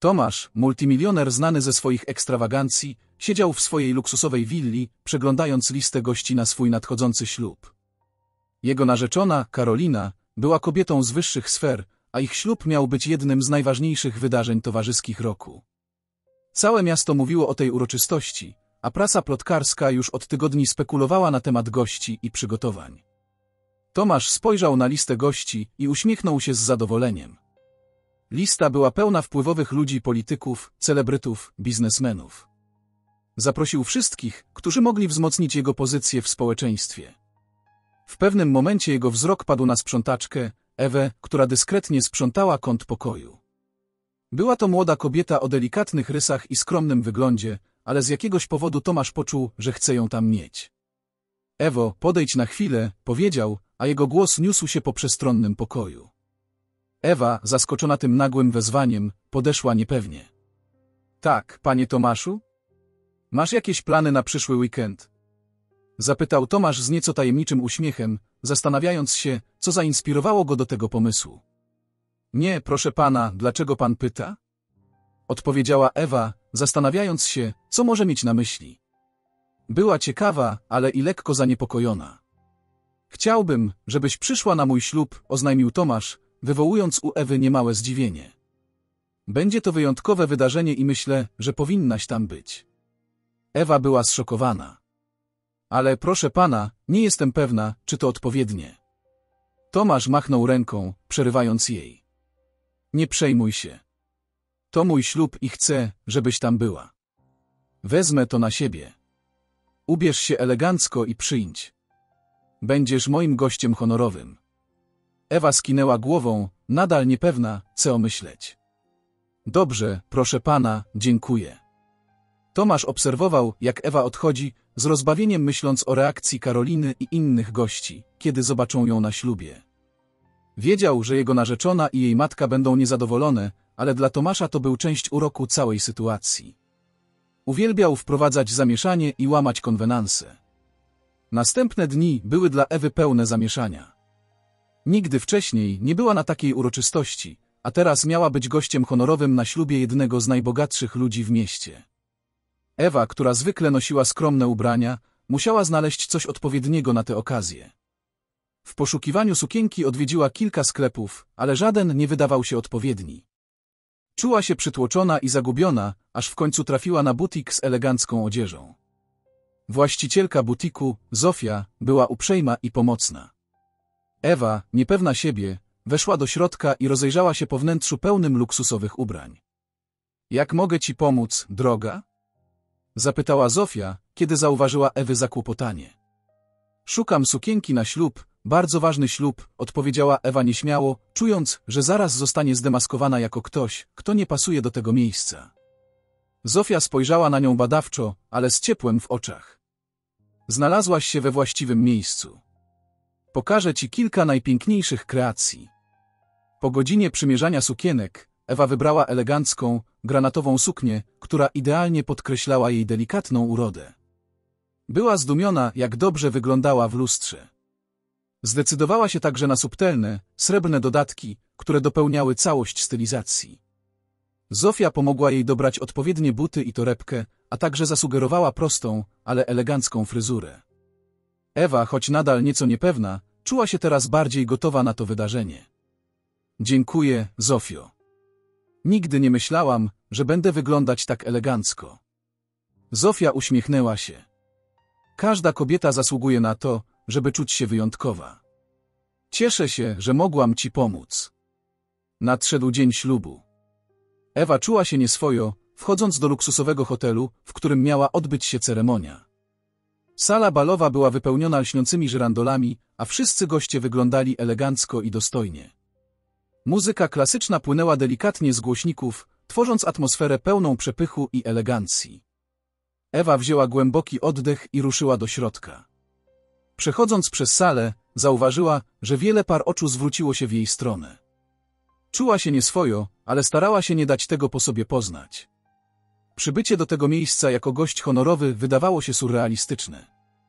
Tomasz, multimilioner znany ze swoich ekstrawagancji, siedział w swojej luksusowej willi, przeglądając listę gości na swój nadchodzący ślub. Jego narzeczona, Karolina, była kobietą z wyższych sfer, a ich ślub miał być jednym z najważniejszych wydarzeń towarzyskich roku. Całe miasto mówiło o tej uroczystości, a prasa plotkarska już od tygodni spekulowała na temat gości i przygotowań. Tomasz spojrzał na listę gości i uśmiechnął się z zadowoleniem. Lista była pełna wpływowych ludzi, polityków, celebrytów, biznesmenów. Zaprosił wszystkich, którzy mogli wzmocnić jego pozycję w społeczeństwie. W pewnym momencie jego wzrok padł na sprzątaczkę, Ewę, która dyskretnie sprzątała kąt pokoju. Była to młoda kobieta o delikatnych rysach i skromnym wyglądzie, ale z jakiegoś powodu Tomasz poczuł, że chce ją tam mieć. Ewo, podejdź na chwilę, powiedział, a jego głos niósł się po przestronnym pokoju. Ewa, zaskoczona tym nagłym wezwaniem, podeszła niepewnie. Tak, panie Tomaszu? Masz jakieś plany na przyszły weekend? Zapytał Tomasz z nieco tajemniczym uśmiechem, zastanawiając się, co zainspirowało go do tego pomysłu. Nie, proszę pana, dlaczego pan pyta? Odpowiedziała Ewa, zastanawiając się, co może mieć na myśli. Była ciekawa, ale i lekko zaniepokojona. Chciałbym, żebyś przyszła na mój ślub, oznajmił Tomasz, wywołując u Ewy niemałe zdziwienie. Będzie to wyjątkowe wydarzenie i myślę, że powinnaś tam być. Ewa była zszokowana. Ale proszę pana, nie jestem pewna, czy to odpowiednie. Tomasz machnął ręką, przerywając jej. Nie przejmuj się. To mój ślub i chcę, żebyś tam była. Wezmę to na siebie. Ubierz się elegancko i przyjdź. Będziesz moim gościem honorowym. Ewa skinęła głową, nadal niepewna, co myśleć. Dobrze, proszę pana, dziękuję. Tomasz obserwował, jak Ewa odchodzi, z rozbawieniem myśląc o reakcji Karoliny i innych gości, kiedy zobaczą ją na ślubie. Wiedział, że jego narzeczona i jej matka będą niezadowolone, ale dla Tomasza to był część uroku całej sytuacji. Uwielbiał wprowadzać zamieszanie i łamać konwenanse. Następne dni były dla Ewy pełne zamieszania. Nigdy wcześniej nie była na takiej uroczystości, a teraz miała być gościem honorowym na ślubie jednego z najbogatszych ludzi w mieście. Ewa, która zwykle nosiła skromne ubrania, musiała znaleźć coś odpowiedniego na tę okazję. W poszukiwaniu sukienki odwiedziła kilka sklepów, ale żaden nie wydawał się odpowiedni. Czuła się przytłoczona i zagubiona, aż w końcu trafiła na butik z elegancką odzieżą. Właścicielka butiku, Zofia, była uprzejma i pomocna. Ewa, niepewna siebie, weszła do środka i rozejrzała się po wnętrzu pełnym luksusowych ubrań. Jak mogę ci pomóc, droga? Zapytała Zofia, kiedy zauważyła Ewy zakłopotanie. Szukam sukienki na ślub, bardzo ważny ślub, odpowiedziała Ewa nieśmiało, czując, że zaraz zostanie zdemaskowana jako ktoś, kto nie pasuje do tego miejsca. Zofia spojrzała na nią badawczo, ale z ciepłem w oczach. Znalazłaś się we właściwym miejscu. Pokażę ci kilka najpiękniejszych kreacji. Po godzinie przymierzania sukienek, Ewa wybrała elegancką, granatową suknię, która idealnie podkreślała jej delikatną urodę. Była zdumiona, jak dobrze wyglądała w lustrze. Zdecydowała się także na subtelne, srebrne dodatki, które dopełniały całość stylizacji. Zofia pomogła jej dobrać odpowiednie buty i torebkę, a także zasugerowała prostą, ale elegancką fryzurę. Ewa, choć nadal nieco niepewna, czuła się teraz bardziej gotowa na to wydarzenie. Dziękuję, Zofio. Nigdy nie myślałam, że będę wyglądać tak elegancko. Zofia uśmiechnęła się. Każda kobieta zasługuje na to, żeby czuć się wyjątkowa. Cieszę się, że mogłam ci pomóc. Nadszedł dzień ślubu. Ewa czuła się nieswojo, wchodząc do luksusowego hotelu, w którym miała odbyć się ceremonia. Sala balowa była wypełniona lśniącymi żyrandolami, a wszyscy goście wyglądali elegancko i dostojnie. Muzyka klasyczna płynęła delikatnie z głośników, tworząc atmosferę pełną przepychu i elegancji. Ewa wzięła głęboki oddech i ruszyła do środka. Przechodząc przez salę, zauważyła, że wiele par oczu zwróciło się w jej stronę. Czuła się nieswojo, ale starała się nie dać tego po sobie poznać. Przybycie do tego miejsca jako gość honorowy wydawało się surrealistyczne.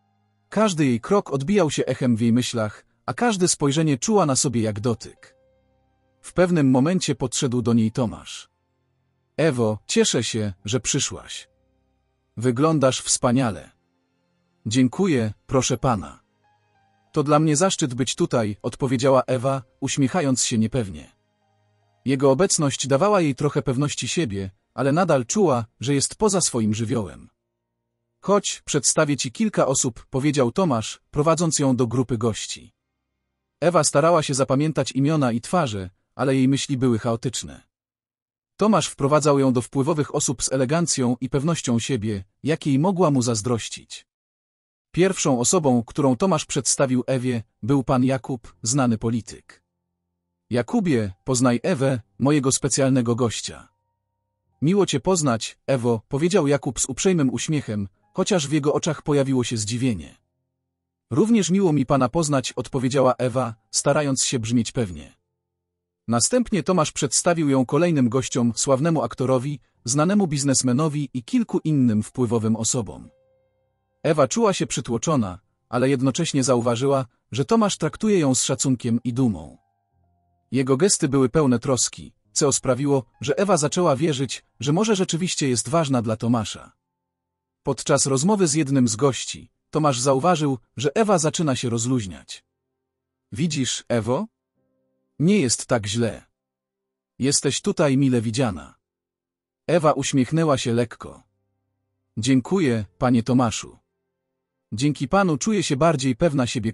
Każdy jej krok odbijał się echem w jej myślach, a każde spojrzenie czuła na sobie jak dotyk. W pewnym momencie podszedł do niej Tomasz. Ewo, cieszę się, że przyszłaś. Wyglądasz wspaniale. Dziękuję, proszę pana. To dla mnie zaszczyt być tutaj, odpowiedziała Ewa, uśmiechając się niepewnie. Jego obecność dawała jej trochę pewności siebie, ale nadal czuła, że jest poza swoim żywiołem. Chodź, przedstawię ci kilka osób, powiedział Tomasz, prowadząc ją do grupy gości. Ewa starała się zapamiętać imiona i twarze, ale jej myśli były chaotyczne. Tomasz wprowadzał ją do wpływowych osób z elegancją i pewnością siebie, jakiej mogła mu zazdrościć. Pierwszą osobą, którą Tomasz przedstawił Ewie, był pan Jakub, znany polityk. Jakubie, poznaj Ewę, mojego specjalnego gościa. Miło cię poznać, Ewo, powiedział Jakub z uprzejmym uśmiechem, chociaż w jego oczach pojawiło się zdziwienie. Również miło mi pana poznać, odpowiedziała Ewa, starając się brzmieć pewnie. Następnie Tomasz przedstawił ją kolejnym gościom, sławnemu aktorowi, znanemu biznesmenowi i kilku innym wpływowym osobom. Ewa czuła się przytłoczona, ale jednocześnie zauważyła, że Tomasz traktuje ją z szacunkiem i dumą. Jego gesty były pełne troski, co sprawiło, że Ewa zaczęła wierzyć, że może rzeczywiście jest ważna dla Tomasza. Podczas rozmowy z jednym z gości, Tomasz zauważył, że Ewa zaczyna się rozluźniać. Widzisz, Ewo? Nie jest tak źle. Jesteś tutaj mile widziana. Ewa uśmiechnęła się lekko. Dziękuję, panie Tomaszu. Dzięki panu czuję się bardziej pewna siebie.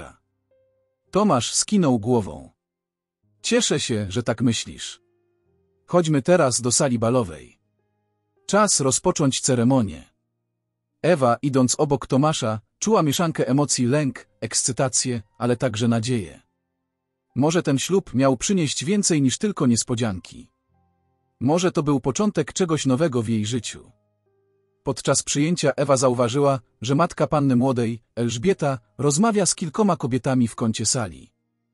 Tomasz skinął głową. Cieszę się, że tak myślisz. Chodźmy teraz do sali balowej. Czas rozpocząć ceremonię. Ewa, idąc obok Tomasza, czuła mieszankę emocji: lęk, ekscytację, ale także nadzieję. Może ten ślub miał przynieść więcej niż tylko niespodzianki. Może to był początek czegoś nowego w jej życiu. Podczas przyjęcia Ewa zauważyła, że matka panny młodej, Elżbieta, rozmawia z kilkoma kobietami w kącie sali.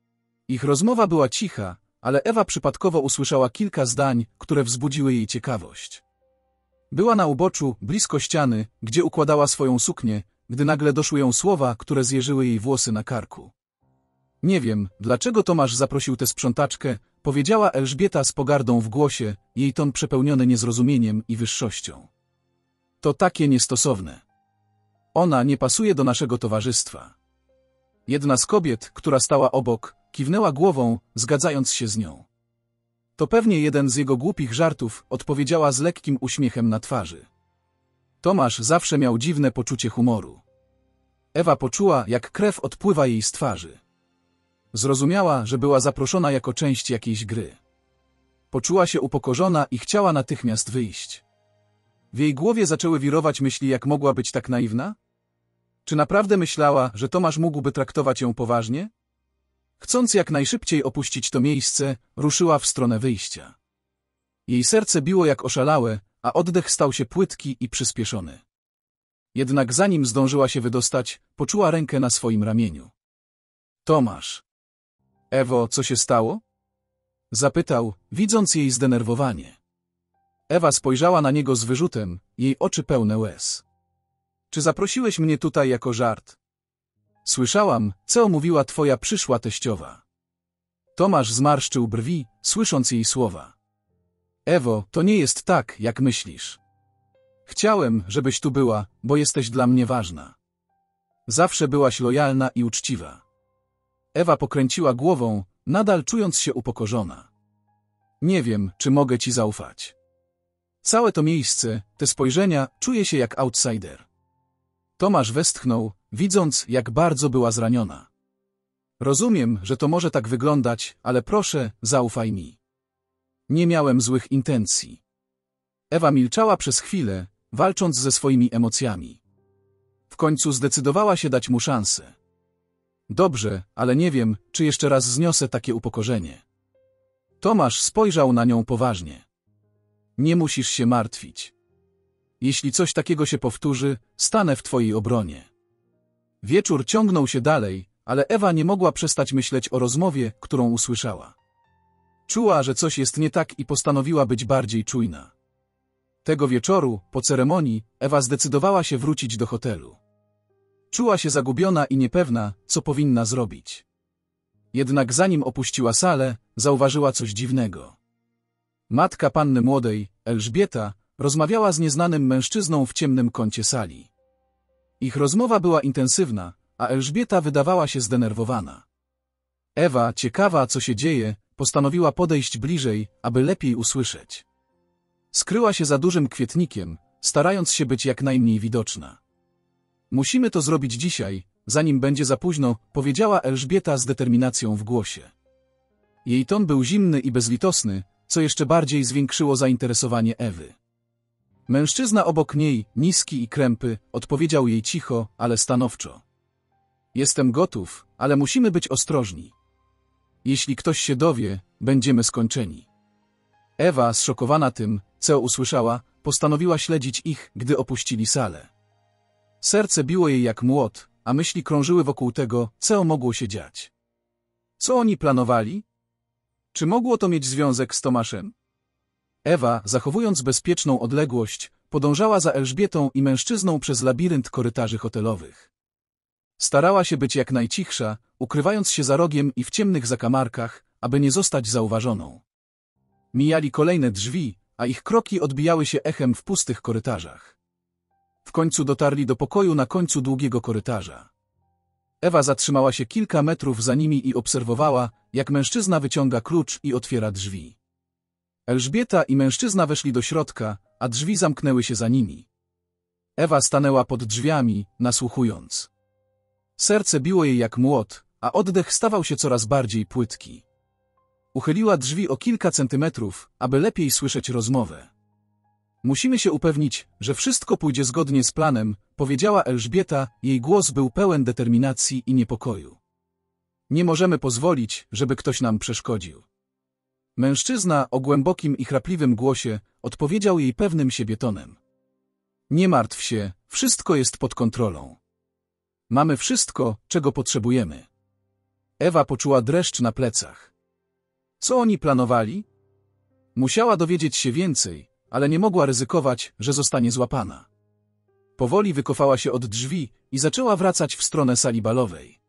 Ich rozmowa była cicha, ale Ewa przypadkowo usłyszała kilka zdań, które wzbudziły jej ciekawość. Była na uboczu, blisko ściany, gdzie układała swoją suknię, gdy nagle doszły ją słowa, które zjeżyły jej włosy na karku. Nie wiem, dlaczego Tomasz zaprosił tę sprzątaczkę, powiedziała Elżbieta z pogardą w głosie, jej ton przepełniony niezrozumieniem i wyższością. To takie niestosowne. Ona nie pasuje do naszego towarzystwa. Jedna z kobiet, która stała obok, kiwnęła głową, zgadzając się z nią. To pewnie jeden z jego głupich żartów, odpowiedziała z lekkim uśmiechem na twarzy. Tomasz zawsze miał dziwne poczucie humoru. Ewa poczuła, jak krew odpływa jej z twarzy. Zrozumiała, że była zaproszona jako część jakiejś gry. Poczuła się upokorzona i chciała natychmiast wyjść. W jej głowie zaczęły wirować myśli, jak mogła być tak naiwna? Czy naprawdę myślała, że Tomasz mógłby traktować ją poważnie? Chcąc jak najszybciej opuścić to miejsce, ruszyła w stronę wyjścia. Jej serce biło jak oszalałe, a oddech stał się płytki i przyspieszony. Jednak zanim zdążyła się wydostać, poczuła rękę na swoim ramieniu. Tomasz. Ewo, co się stało? Zapytał, widząc jej zdenerwowanie. Ewa spojrzała na niego z wyrzutem, jej oczy pełne łez. Czy zaprosiłeś mnie tutaj jako żart? Słyszałam, co mówiła twoja przyszła teściowa. Tomasz zmarszczył brwi, słysząc jej słowa. Ewo, to nie jest tak, jak myślisz. Chciałem, żebyś tu była, bo jesteś dla mnie ważna. Zawsze byłaś lojalna i uczciwa. Ewa pokręciła głową, nadal czując się upokorzona. Nie wiem, czy mogę ci zaufać. Całe to miejsce, te spojrzenia, czuję się jak outsider. Tomasz westchnął, widząc, jak bardzo była zraniona. Rozumiem, że to może tak wyglądać, ale proszę, zaufaj mi. Nie miałem złych intencji. Ewa milczała przez chwilę, walcząc ze swoimi emocjami. W końcu zdecydowała się dać mu szansę. Dobrze, ale nie wiem, czy jeszcze raz zniosę takie upokorzenie. Tomasz spojrzał na nią poważnie. Nie musisz się martwić. Jeśli coś takiego się powtórzy, stanę w twojej obronie. Wieczór ciągnął się dalej, ale Ewa nie mogła przestać myśleć o rozmowie, którą usłyszała. Czuła, że coś jest nie tak i postanowiła być bardziej czujna. Tego wieczoru, po ceremonii, Ewa zdecydowała się wrócić do hotelu. Czuła się zagubiona i niepewna, co powinna zrobić. Jednak zanim opuściła salę, zauważyła coś dziwnego. Matka panny młodej, Elżbieta, rozmawiała z nieznanym mężczyzną w ciemnym kącie sali. Ich rozmowa była intensywna, a Elżbieta wydawała się zdenerwowana. Ewa, ciekawa, co się dzieje, postanowiła podejść bliżej, aby lepiej usłyszeć. Skryła się za dużym kwietnikiem, starając się być jak najmniej widoczna. Musimy to zrobić dzisiaj, zanim będzie za późno, powiedziała Elżbieta z determinacją w głosie. Jej ton był zimny i bezlitosny, co jeszcze bardziej zwiększyło zainteresowanie Ewy. Mężczyzna obok niej, niski i krępy, odpowiedział jej cicho, ale stanowczo. Jestem gotów, ale musimy być ostrożni. Jeśli ktoś się dowie, będziemy skończeni. Ewa, zszokowana tym, co usłyszała, postanowiła śledzić ich, gdy opuścili salę. Serce biło jej jak młot, a myśli krążyły wokół tego, co mogło się dziać. Co oni planowali? Czy mogło to mieć związek z Tomaszem? Ewa, zachowując bezpieczną odległość, podążała za Elżbietą i mężczyzną przez labirynt korytarzy hotelowych. Starała się być jak najcichsza, ukrywając się za rogiem i w ciemnych zakamarkach, aby nie zostać zauważoną. Mijali kolejne drzwi, a ich kroki odbijały się echem w pustych korytarzach. W końcu dotarli do pokoju na końcu długiego korytarza. Ewa zatrzymała się kilka metrów za nimi i obserwowała, jak mężczyzna wyciąga klucz i otwiera drzwi. Elżbieta i mężczyzna weszli do środka, a drzwi zamknęły się za nimi. Ewa stanęła pod drzwiami, nasłuchując. Serce biło jej jak młot, a oddech stawał się coraz bardziej płytki. Uchyliła drzwi o kilka centymetrów, aby lepiej słyszeć rozmowę. Musimy się upewnić, że wszystko pójdzie zgodnie z planem, powiedziała Elżbieta, jej głos był pełen determinacji i niepokoju. Nie możemy pozwolić, żeby ktoś nam przeszkodził. Mężczyzna o głębokim i chrapliwym głosie odpowiedział jej pewnym siebie tonem. Nie martw się, wszystko jest pod kontrolą. Mamy wszystko, czego potrzebujemy. Ewa poczuła dreszcz na plecach. Co oni planowali? Musiała dowiedzieć się więcej, ale nie mogła ryzykować, że zostanie złapana. Powoli wykofała się od drzwi i zaczęła wracać w stronę sali balowej.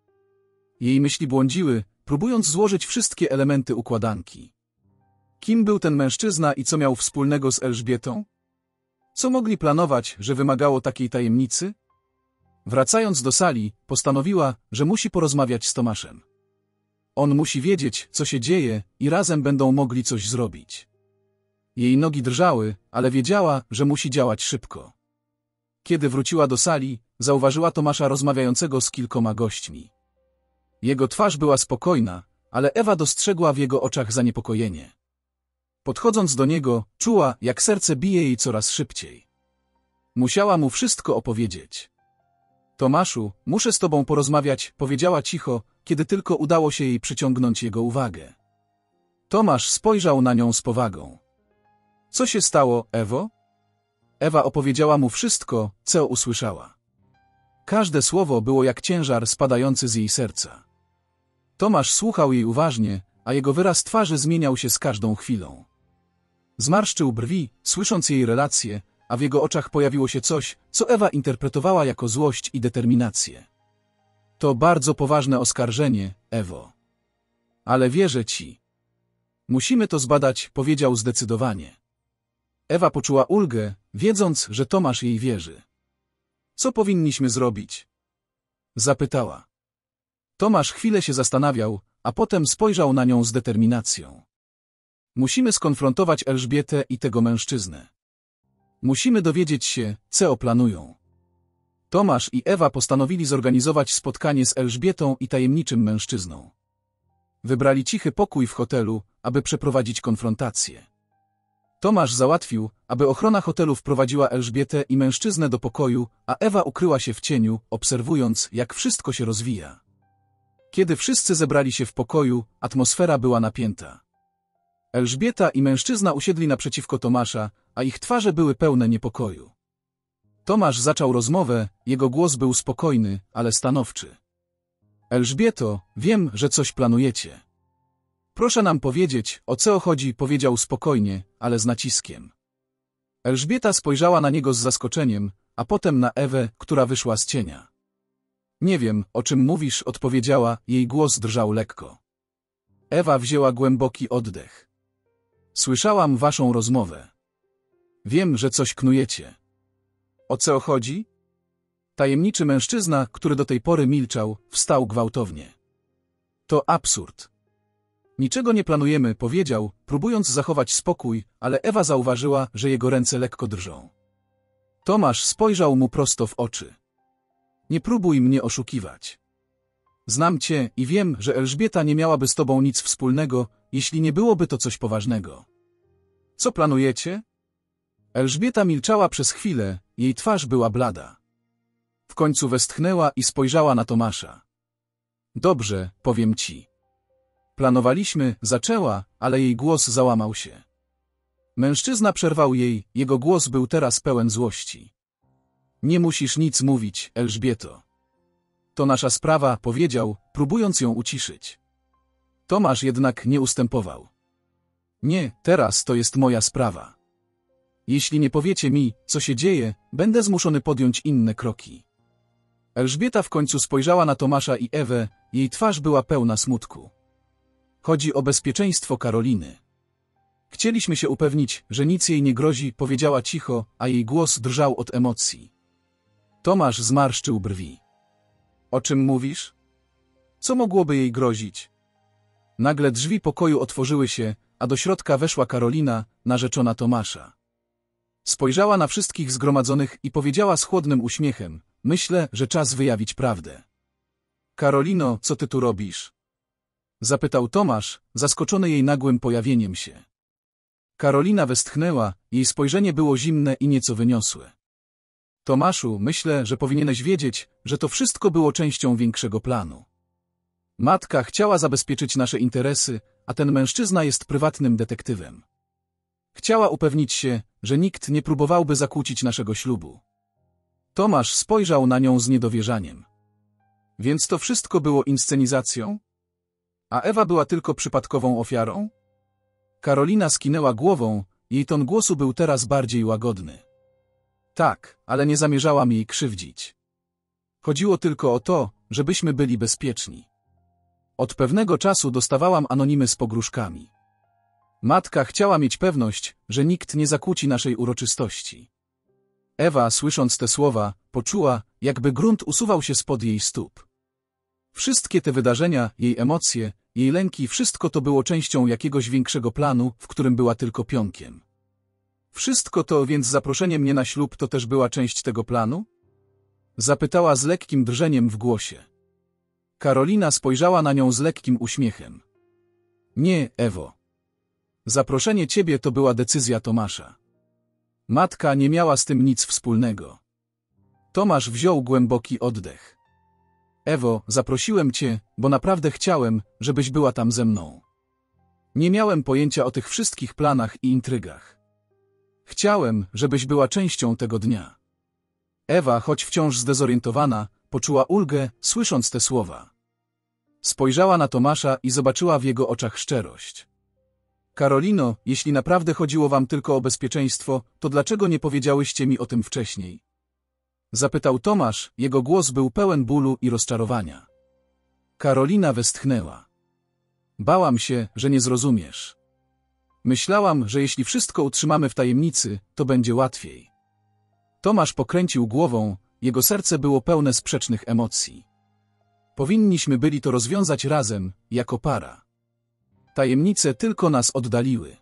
Jej myśli błądziły, próbując złożyć wszystkie elementy układanki. Kim był ten mężczyzna i co miał wspólnego z Elżbietą? Co mogli planować, że wymagało takiej tajemnicy? Wracając do sali, postanowiła, że musi porozmawiać z Tomaszem. On musi wiedzieć, co się dzieje i razem będą mogli coś zrobić. Jej nogi drżały, ale wiedziała, że musi działać szybko. Kiedy wróciła do sali, zauważyła Tomasza rozmawiającego z kilkoma gośćmi. Jego twarz była spokojna, ale Ewa dostrzegła w jego oczach zaniepokojenie. Podchodząc do niego, czuła, jak serce bije jej coraz szybciej. Musiała mu wszystko opowiedzieć. Tomaszu, muszę z tobą porozmawiać, powiedziała cicho, kiedy tylko udało się jej przyciągnąć jego uwagę. Tomasz spojrzał na nią z powagą. Co się stało, Ewo? Ewa opowiedziała mu wszystko, co usłyszała. Każde słowo było jak ciężar spadający z jej serca. Tomasz słuchał jej uważnie, a jego wyraz twarzy zmieniał się z każdą chwilą. Zmarszczył brwi, słysząc jej relacje, a w jego oczach pojawiło się coś, co Ewa interpretowała jako złość i determinację. To bardzo poważne oskarżenie, Ewo. Ale wierzę ci. Musimy to zbadać, powiedział zdecydowanie. Ewa poczuła ulgę, wiedząc, że Tomasz jej wierzy. Co powinniśmy zrobić? Zapytała. Tomasz chwilę się zastanawiał, a potem spojrzał na nią z determinacją. Musimy skonfrontować Elżbietę i tego mężczyznę. Musimy dowiedzieć się, co planują. Tomasz i Ewa postanowili zorganizować spotkanie z Elżbietą i tajemniczym mężczyzną. Wybrali cichy pokój w hotelu, aby przeprowadzić konfrontację. Tomasz załatwił, aby ochrona hotelu wprowadziła Elżbietę i mężczyznę do pokoju, a Ewa ukryła się w cieniu, obserwując, jak wszystko się rozwija. Kiedy wszyscy zebrali się w pokoju, atmosfera była napięta. Elżbieta i mężczyzna usiedli naprzeciwko Tomasza, a ich twarze były pełne niepokoju. Tomasz zaczął rozmowę, jego głos był spokojny, ale stanowczy. Elżbieto, wiem, że coś planujecie. Proszę nam powiedzieć, o co chodzi, powiedział spokojnie, ale z naciskiem. Elżbieta spojrzała na niego z zaskoczeniem, a potem na Ewę, która wyszła z cienia. Nie wiem, o czym mówisz, odpowiedziała, jej głos drżał lekko. Ewa wzięła głęboki oddech. Słyszałam waszą rozmowę. Wiem, że coś knujecie. O co chodzi? Tajemniczy mężczyzna, który do tej pory milczał, wstał gwałtownie. To absurd. Niczego nie planujemy, powiedział, próbując zachować spokój, ale Ewa zauważyła, że jego ręce lekko drżą. Tomasz spojrzał mu prosto w oczy. Nie próbuj mnie oszukiwać. Znam cię i wiem, że Elżbieta nie miałaby z tobą nic wspólnego, jeśli nie byłoby to coś poważnego. Co planujecie? Elżbieta milczała przez chwilę, jej twarz była blada. W końcu westchnęła i spojrzała na Tomasza. Dobrze, powiem ci. Planowaliśmy, zaczęła, ale jej głos załamał się. Mężczyzna przerwał jej, jego głos był teraz pełen złości. Nie musisz nic mówić, Elżbieto. To nasza sprawa, powiedział, próbując ją uciszyć. Tomasz jednak nie ustępował. Nie, teraz to jest moja sprawa. Jeśli nie powiecie mi, co się dzieje, będę zmuszony podjąć inne kroki. Elżbieta w końcu spojrzała na Tomasza i Ewę, jej twarz była pełna smutku. Chodzi o bezpieczeństwo Karoliny. Chcieliśmy się upewnić, że nic jej nie grozi, powiedziała cicho, a jej głos drżał od emocji. Tomasz zmarszczył brwi. O czym mówisz? Co mogłoby jej grozić? Nagle drzwi pokoju otworzyły się, a do środka weszła Karolina, narzeczona Tomasza. Spojrzała na wszystkich zgromadzonych i powiedziała z chłodnym uśmiechem: myślę, że czas wyjawić prawdę. Karolino, co ty tu robisz? Zapytał Tomasz, zaskoczony jej nagłym pojawieniem się. Karolina westchnęła, jej spojrzenie było zimne i nieco wyniosłe. Tomaszu, myślę, że powinieneś wiedzieć, że to wszystko było częścią większego planu. Matka chciała zabezpieczyć nasze interesy, a ten mężczyzna jest prywatnym detektywem. Chciała upewnić się, że nikt nie próbowałby zakłócić naszego ślubu. Tomasz spojrzał na nią z niedowierzaniem. Więc to wszystko było inscenizacją? A Ewa była tylko przypadkową ofiarą? Karolina skinęła głową, jej ton głosu był teraz bardziej łagodny. Tak, ale nie zamierzałam jej krzywdzić. Chodziło tylko o to, żebyśmy byli bezpieczni. Od pewnego czasu dostawałam anonimy z pogróżkami. Matka chciała mieć pewność, że nikt nie zakłóci naszej uroczystości. Ewa, słysząc te słowa, poczuła, jakby grunt usuwał się spod jej stóp. Wszystkie te wydarzenia, jej emocje, jej lęki, wszystko to było częścią jakiegoś większego planu, w którym była tylko pionkiem. Wszystko to, więc zaproszenie mnie na ślub, to też była część tego planu? Zapytała z lekkim drżeniem w głosie. Karolina spojrzała na nią z lekkim uśmiechem. Nie, Ewo. Zaproszenie ciebie to była decyzja Tomasza. Matka nie miała z tym nic wspólnego. Tomasz wziął głęboki oddech. Ewo, zaprosiłem cię, bo naprawdę chciałem, żebyś była tam ze mną. Nie miałem pojęcia o tych wszystkich planach i intrygach. Chciałem, żebyś była częścią tego dnia. Ewa, choć wciąż zdezorientowana, poczuła ulgę, słysząc te słowa. Spojrzała na Tomasza i zobaczyła w jego oczach szczerość. Karolino, jeśli naprawdę chodziło wam tylko o bezpieczeństwo, to dlaczego nie powiedziałyście mi o tym wcześniej? Zapytał Tomasz, jego głos był pełen bólu i rozczarowania. Karolina westchnęła. Bałam się, że nie zrozumiesz. Myślałam, że jeśli wszystko utrzymamy w tajemnicy, to będzie łatwiej. Tomasz pokręcił głową, jego serce było pełne sprzecznych emocji. Powinniśmy byli to rozwiązać razem, jako para. Tajemnice tylko nas oddaliły.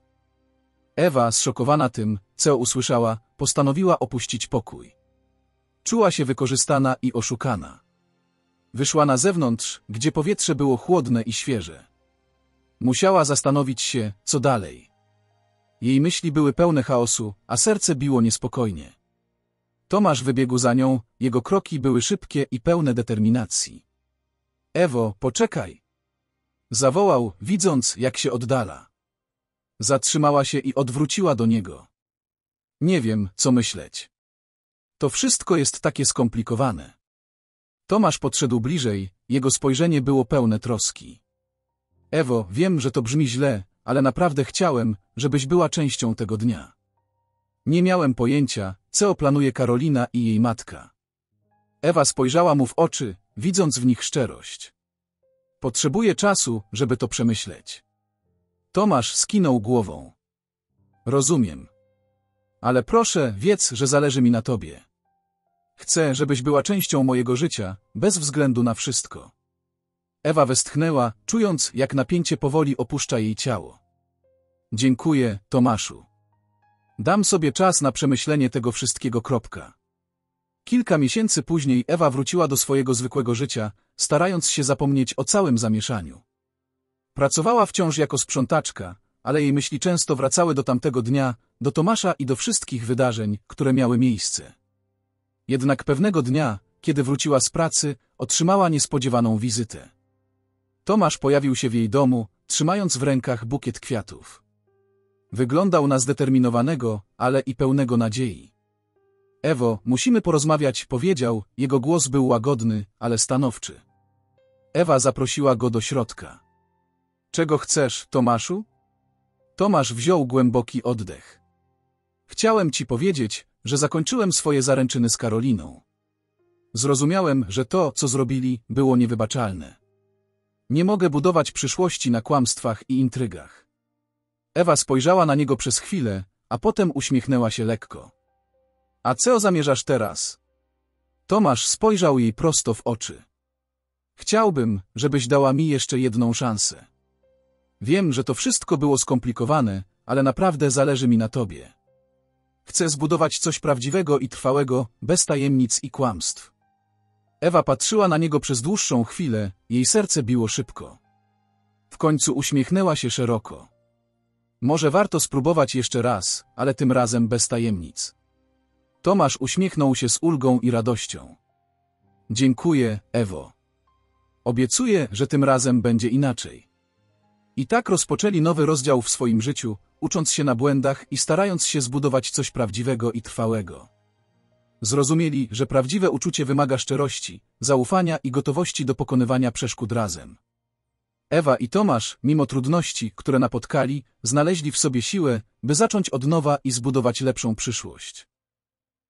Ewa, zszokowana tym, co usłyszała, postanowiła opuścić pokój. Czuła się wykorzystana i oszukana. Wyszła na zewnątrz, gdzie powietrze było chłodne i świeże. Musiała zastanowić się, co dalej. Jej myśli były pełne chaosu, a serce biło niespokojnie. Tomasz wybiegł za nią, jego kroki były szybkie i pełne determinacji. Ewo, poczekaj! Zawołał, widząc, jak się oddala. Zatrzymała się i odwróciła do niego. Nie wiem, co myśleć. To wszystko jest takie skomplikowane. Tomasz podszedł bliżej, jego spojrzenie było pełne troski. Ewo, wiem, że to brzmi źle, ale naprawdę chciałem, żebyś była częścią tego dnia. Nie miałem pojęcia, co planuje Karolina i jej matka. Ewa spojrzała mu w oczy, widząc w nich szczerość. Potrzebuję czasu, żeby to przemyśleć. Tomasz skinął głową. Rozumiem. Ale proszę, wiedz, że zależy mi na tobie. Chcę, żebyś była częścią mojego życia, bez względu na wszystko. Ewa westchnęła, czując, jak napięcie powoli opuszcza jej ciało. Dziękuję, Tomaszu. Dam sobie czas na przemyślenie tego wszystkiego. Kilka miesięcy później Ewa wróciła do swojego zwykłego życia, starając się zapomnieć o całym zamieszaniu. Pracowała wciąż jako sprzątaczka, ale jej myśli często wracały do tamtego dnia, do Tomasza i do wszystkich wydarzeń, które miały miejsce. Jednak pewnego dnia, kiedy wróciła z pracy, otrzymała niespodziewaną wizytę. Tomasz pojawił się w jej domu, trzymając w rękach bukiet kwiatów. Wyglądał na zdeterminowanego, ale i pełnego nadziei. Ewo, musimy porozmawiać, powiedział, jego głos był łagodny, ale stanowczy. Ewa zaprosiła go do środka. Czego chcesz, Tomaszu? Tomasz wziął głęboki oddech. Chciałem ci powiedzieć, że zakończyłem swoje zaręczyny z Karoliną. Zrozumiałem, że to, co zrobili, było niewybaczalne. Nie mogę budować przyszłości na kłamstwach i intrygach. Ewa spojrzała na niego przez chwilę, a potem uśmiechnęła się lekko. A co zamierzasz teraz? Tomasz spojrzał jej prosto w oczy. Chciałbym, żebyś dała mi jeszcze jedną szansę. Wiem, że to wszystko było skomplikowane, ale naprawdę zależy mi na tobie. Chcę zbudować coś prawdziwego i trwałego, bez tajemnic i kłamstw. Ewa patrzyła na niego przez dłuższą chwilę, jej serce biło szybko. W końcu uśmiechnęła się szeroko. Może warto spróbować jeszcze raz, ale tym razem bez tajemnic. Tomasz uśmiechnął się z ulgą i radością. Dziękuję, Ewo. Obiecuję, że tym razem będzie inaczej. I tak rozpoczęli nowy rozdział w swoim życiu, ucząc się na błędach i starając się zbudować coś prawdziwego i trwałego. Zrozumieli, że prawdziwe uczucie wymaga szczerości, zaufania i gotowości do pokonywania przeszkód razem. Ewa i Tomasz, mimo trudności, które napotkali, znaleźli w sobie siłę, by zacząć od nowa i zbudować lepszą przyszłość.